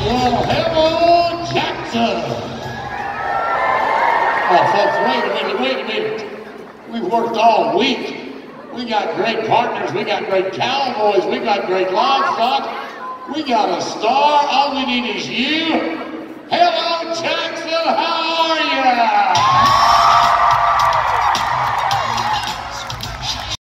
Well, hello, Jackson. Oh, folks, wait a minute. We've worked all week. We got great partners. We got great cowboys. We got great livestock. We got a star. All we need is you. Hello, Jackson.